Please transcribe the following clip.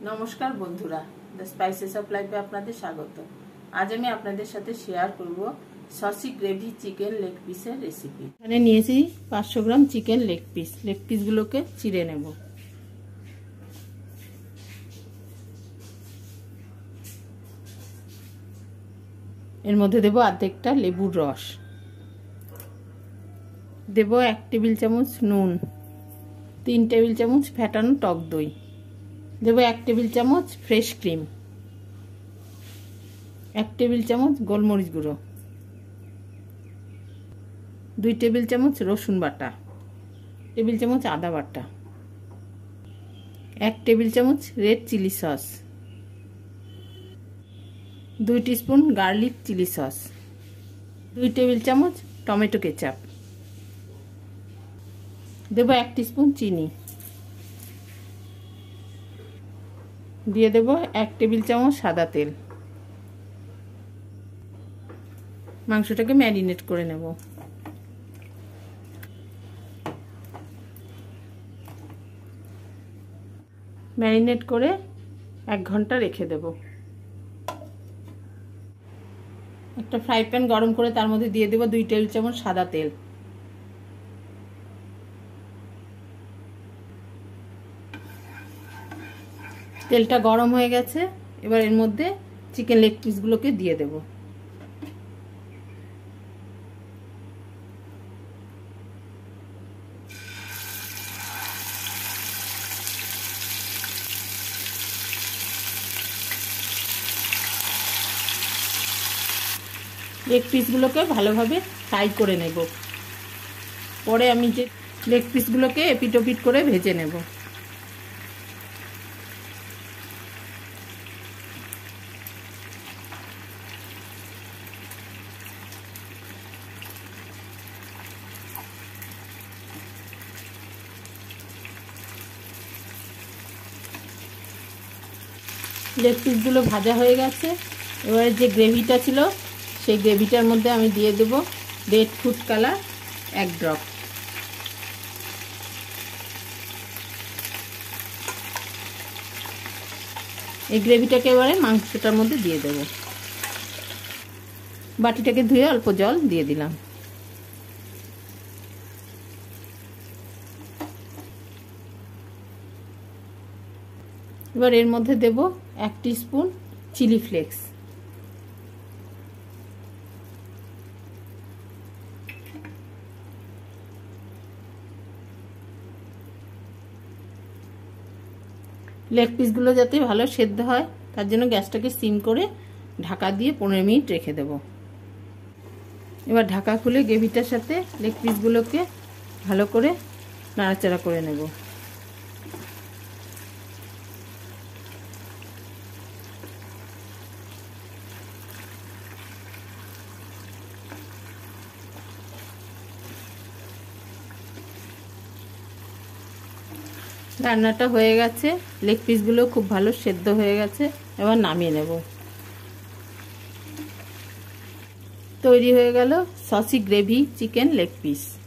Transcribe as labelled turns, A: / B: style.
A: নমস্কার বন্ধুরা, the spices of লাইফে আপনাদের স্বাগত। আজ আমি আপনাদের সাথে শেয়ার করব সসি গ্রেভি চিকেন লেগ পিসের রেসিপি। এখানে নিয়েছি 500 গ্রাম চিকেন লেগ পিসগুলোকে চিড়ে নেব। এর মধ্যে দেব অর্ধেকটা লেবুর রস, দেব 1 টেবিল চামচ নুন, 3 টেবিল চামচ ফ্যাটানো টক দই, দেব 1 টেবিল চামচ ফ্রেশ ক্রিম, 1 টেবিল চামচ গোলমরিচ গুঁড়ো, 2 টেবিল চামচ রসুন বাটা, টেবিল চামচ আদা বাটা, 1 টেবিল চামচ red chilli sauce, 2 teaspoon garlic chilli sauce, 2 table চামচ টমেটো কেচাপ, দেব 1 টিস্পুন চিনি, দিয়ে দেব 1 টেবিল চামচ সাদা তেল। মাংসটাকে ম্যারিনেট করে নেব। ম্যারিনেট করে 1 ঘন্টা রেখে দেব। একটা ফ্রাই প্যান গরম করে তার মধ্যে দিয়ে দেব 2 টেবিল চামচ সাদা তেল। তেলটা গরম হয়ে গেছে, এবার এর মধ্যে চিকেন লেগ পিসগুলোকে দিয়ে দেব। লেগ পিসগুলোকে ভালোভাবে ফ্রাই করে নেব। পরে আমি যে লেগ পিসগুলোকে এপিট ওপিট করে ভেজে নেব। লেগ পিসগুলো ভাজা হয়ে গেছে। এবারে যে গ্রেভিটা ছিল সেই গ্রেভিটার মধ্যে আমি দিয়ে দেব রেড ফুড কালার 1 ড্রপ। এই গ্রেভিটাকে এবারে মাংসটার মধ্যে দিয়ে দেব। বাটিটাকে ধুয়ে অল্প জল দিয়ে দিলাম। এবার এর মধ্যে দেব 1 টিস্পুন চিলি ফ্লেক্স, লেগ পিসগুলো যাতে ভালো সেদ্ধ হয় তার জন্য গ্যাসটাকে সিম করে ঢাকা দিয়ে 15 মিনিট রেখে দেব। এবার ঢাকা খুলে গ্রেভিটার সাথে লেগ পিসগুলোকে ভালো করে নাড়াচাড়া করে নেব। রান্নাটা হয়ে গেছে, লেগ পিসগুলো খুব ভালো সেদ্ধ হয়ে গেছে। এবার নামিয়ে নেব। তৈরি হয়ে গেল saucy gravy chicken leg piece.